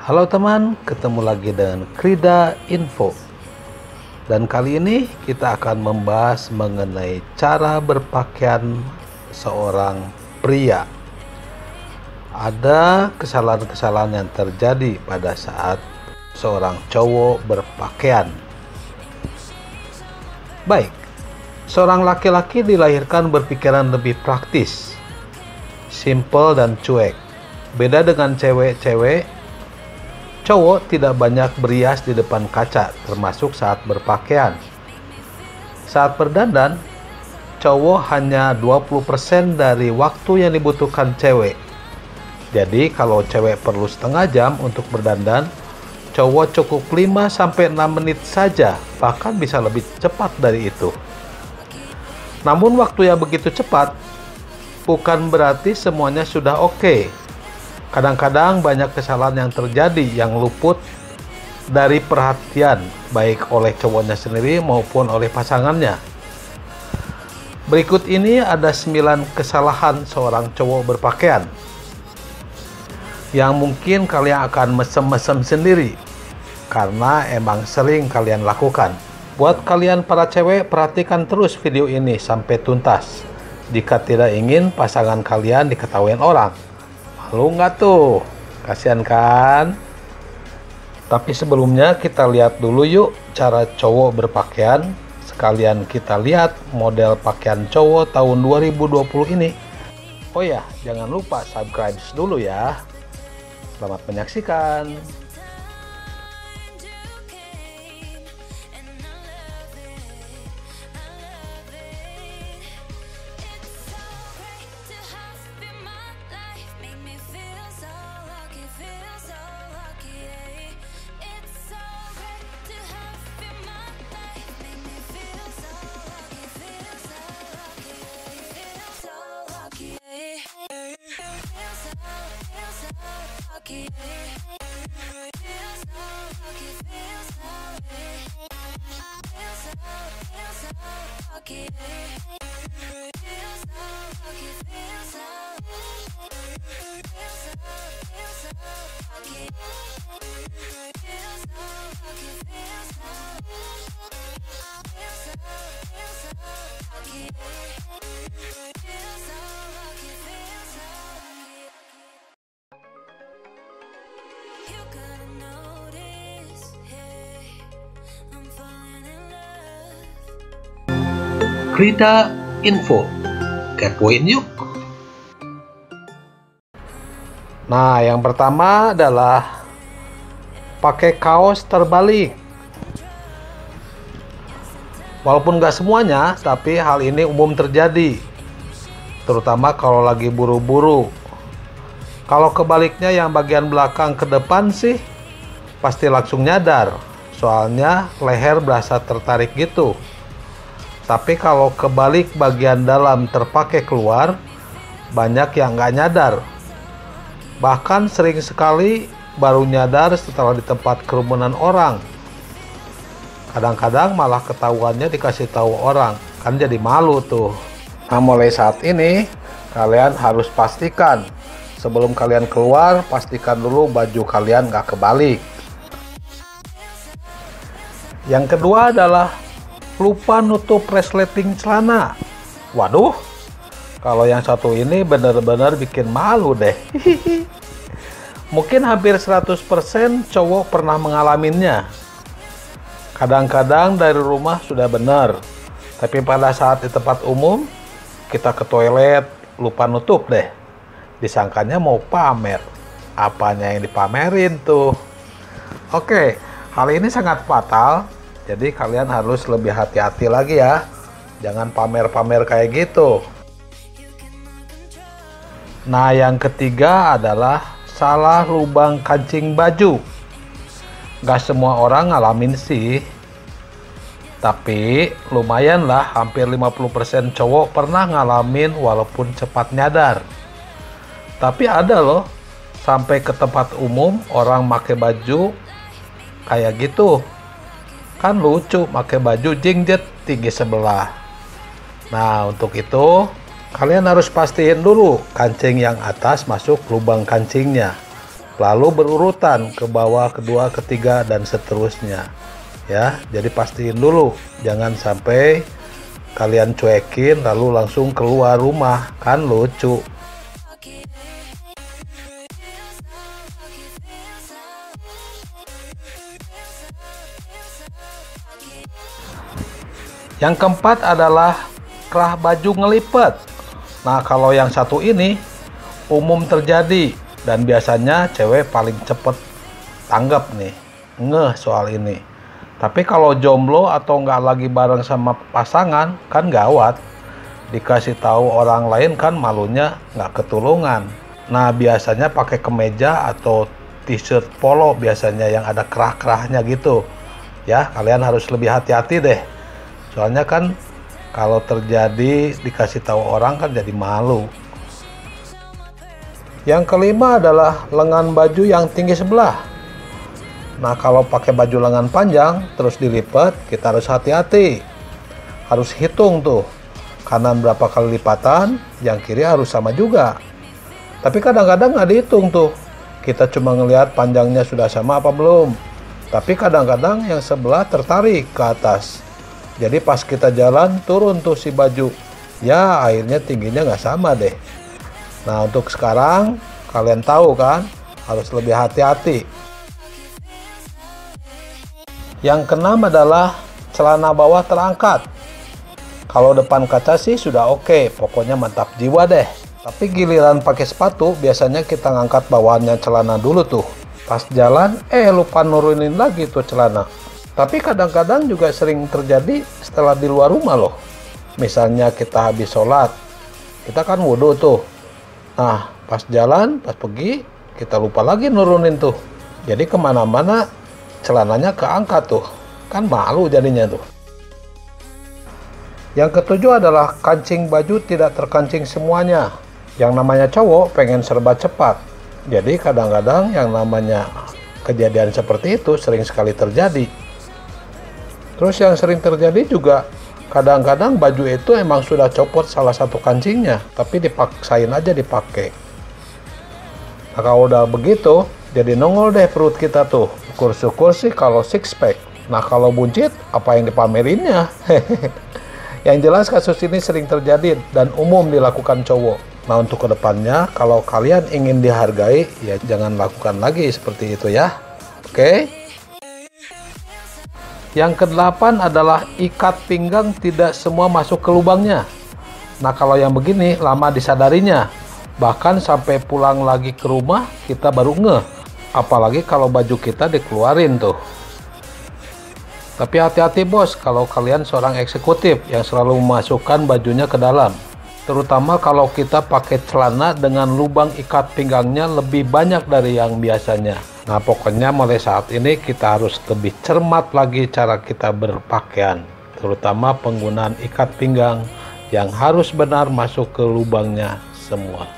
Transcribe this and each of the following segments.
Halo teman, ketemu lagi dengan Krida Info. Dan kali ini kita akan membahas mengenai cara berpakaian seorang pria. Ada kesalahan-kesalahan yang terjadi pada saat seorang cowok berpakaian. Baik, seorang laki-laki dilahirkan berpikiran lebih praktis, simple dan cuek. Beda dengan cewek-cewek, cowok tidak banyak berias di depan kaca, termasuk saat berpakaian. Saat berdandan, cowok hanya 20% dari waktu yang dibutuhkan cewek. Jadi kalau cewek perlu setengah jam untuk berdandan, cowok cukup 5-6 menit saja, bahkan bisa lebih cepat dari itu. Namun waktu yang begitu cepat, bukan berarti semuanya sudah oke. Kadang-kadang banyak kesalahan yang terjadi yang luput dari perhatian baik oleh cowoknya sendiri maupun oleh pasangannya. Berikut ini ada 9 kesalahan seorang cowok berpakaian yang mungkin kalian akan mesem-mesem sendiri karena emang sering kalian lakukan. Buat kalian para cewek, perhatikan terus video ini sampai tuntas jika tidak ingin pasangan kalian diketahuin orang. Malu nggak tuh? Kasian kan? Tapi sebelumnya kita lihat dulu yuk cara cowok berpakaian. Sekalian kita lihat model pakaian cowok tahun 2020 ini. Oh ya, jangan lupa subscribe dulu ya. Selamat menyaksikan. Krida Info, kepoin yuk. Nah, yang pertama adalah pakai kaos terbalik. Walaupun nggak semuanya, tapi hal ini umum terjadi, terutama kalau lagi buru-buru. Kalau kebaliknya yang bagian belakang ke depan sih pasti langsung nyadar, soalnya leher berasa tertarik gitu. Tapi kalau kebalik bagian dalam terpakai keluar, banyak yang nggak nyadar. Bahkan sering sekali baru nyadar setelah di tempat kerumunan orang. Kadang-kadang malah ketahuannya dikasih tahu orang, kan jadi malu tuh. Nah, mulai saat ini kalian harus pastikan sebelum kalian keluar, pastikan dulu baju kalian nggak kebalik. Yang kedua adalah lupa nutup resleting celana. Waduh, kalau yang satu ini benar-benar bikin malu deh. Mungkin hampir 100% cowok pernah mengalaminya. Kadang-kadang dari rumah sudah benar, tapi pada saat di tempat umum, kita ke toilet lupa nutup deh. Disangkanya mau pamer. Apanya yang dipamerin tuh? Oke, hal ini sangat fatal. Jadi kalian harus lebih hati-hati lagi ya. Jangan pamer-pamer kayak gitu. Nah, yang ketiga adalah salah lubang kancing baju. Gak semua orang ngalamin sih. Tapi lumayan lah, hampir 50% cowok pernah ngalamin walaupun cepat nyadar. Tapi ada loh, sampai ke tempat umum orang pakai baju kayak gitu. Kan lucu, pakai baju jingjet tinggi sebelah. Nah, untuk itu kalian harus pastiin dulu kancing yang atas masuk lubang kancingnya. lalu berurutan ke bawah, kedua, ketiga, dan seterusnya. Ya, jadi pastiin dulu, jangan sampai kalian cuekin lalu langsung keluar rumah, kan lucu. Yang keempat adalah kerah baju ngelipet. Nah, kalau yang satu ini umum terjadi dan biasanya cewek paling cepet tanggap nih, ngeh soal ini. Tapi kalau jomblo atau nggak lagi bareng sama pasangan kan gawat. Dikasih tahu orang lain kan malunya nggak ketulungan. Nah, biasanya pakai kemeja atau t-shirt polo biasanya yang ada kerah-kerahnya gitu. Ya, kalian harus lebih hati-hati deh. Soalnya kan kalau terjadi dikasih tahu orang kan jadi malu. Yang kelima adalah lengan baju yang tinggi sebelah. Nah, kalau pakai baju lengan panjang terus dilipat, kita harus hati-hati. Harus hitung tuh, kanan berapa kali lipatan, yang kiri harus sama juga. Tapi kadang-kadang nggak dihitung tuh. Kita cuma ngelihat panjangnya sudah sama apa belum. Tapi kadang-kadang yang sebelah tertarik ke atas. Jadi pas kita jalan turun tuh si baju. Ya akhirnya tingginya nggak sama deh. Nah, untuk sekarang kalian tahu kan, harus lebih hati-hati. Yang keenam adalah celana bawah terangkat. Kalau depan kaca sih sudah oke, pokoknya mantap jiwa deh. Tapi giliran pakai sepatu biasanya kita ngangkat bawahannya celana dulu tuh. Pas jalan lupa nurunin lagi tuh celana. Tapi kadang-kadang juga sering terjadi setelah di luar rumah loh. Misalnya kita habis sholat, kita kan wudhu tuh. Nah, pas jalan, pas pergi, kita lupa lagi nurunin tuh. Jadi kemana-mana celananya keangkat tuh. Kan malu jadinya tuh. Yang ketujuh adalah kancing baju tidak terkancing semuanya. Yang namanya cowok pengen serba cepat. Jadi kadang-kadang yang namanya kejadian seperti itu sering sekali terjadi. Terus yang sering terjadi juga kadang-kadang baju itu emang sudah copot salah satu kancingnya, tapi dipaksain aja dipakai. Nah, kalau udah begitu, jadi nongol deh perut kita tuh. Syukur-syukur sih kalau six pack. Nah, kalau buncit, apa yang dipamerinnya? Yang jelas kasus ini sering terjadi dan umum dilakukan cowok. Nah, untuk kedepannya, kalau kalian ingin dihargai, ya jangan lakukan lagi seperti itu ya. Oke? Yang kedelapan adalah ikat pinggang tidak semua masuk ke lubangnya. Nah, kalau yang begini lama disadarinya. Bahkan sampai pulang lagi ke rumah kita baru ngeh. Apalagi kalau baju kita dikeluarin tuh. Tapi hati-hati bos kalau kalian seorang eksekutif yang selalu memasukkan bajunya ke dalam. Terutama kalau kita pakai celana dengan lubang ikat pinggangnya lebih banyak dari yang biasanya. Nah, pokoknya mulai saat ini kita harus lebih cermat lagi cara kita berpakaian. Terutama penggunaan ikat pinggang yang harus benar masuk ke lubangnya semua.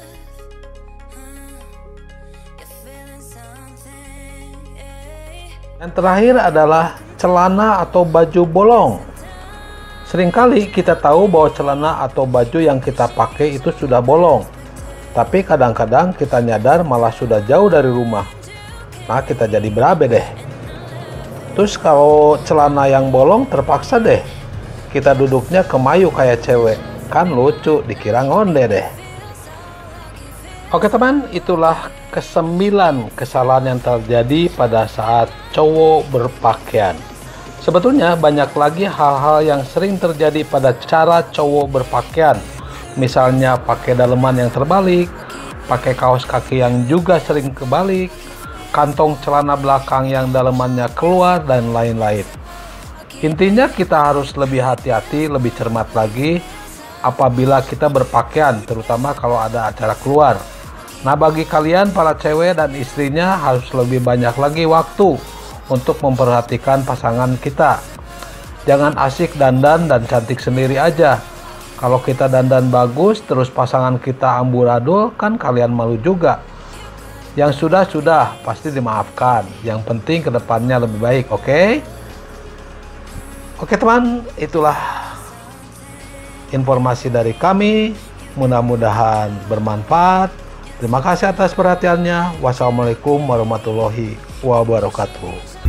Yang terakhir adalah celana atau baju bolong. Seringkali kita tahu bahwa celana atau baju yang kita pakai itu sudah bolong. Tapi kadang-kadang kita nyadar malah sudah jauh dari rumah. Nah, kita jadi berabe deh. Terus kalau celana yang bolong terpaksa deh kita duduknya kemayu kayak cewek. Kan lucu, dikira ngonde deh. Oke teman, itulah ke-9 kesalahan yang terjadi pada saat cowok berpakaian. Sebetulnya banyak lagi hal-hal yang sering terjadi pada cara cowok berpakaian. Misalnya pakai daleman yang terbalik, pakai kaos kaki yang juga sering kebalik, kantong celana belakang yang dalemannya keluar, dan lain-lain. Intinya kita harus lebih hati-hati, lebih cermat lagi apabila kita berpakaian, terutama kalau ada acara keluar. Nah, bagi kalian para cewek dan istrinya harus lebih banyak lagi waktu untuk memperhatikan pasangan kita. Jangan asik dandan dan cantik sendiri aja. Kalau kita dandan bagus terus pasangan kita amburadul, kan kalian malu juga. Yang sudah pasti dimaafkan. Yang penting kedepannya lebih baik, oke? Oke teman, itulah informasi dari kami. Mudah-mudahan bermanfaat. Terima kasih atas perhatiannya. Wassalamualaikum warahmatullahi wabarakatuh.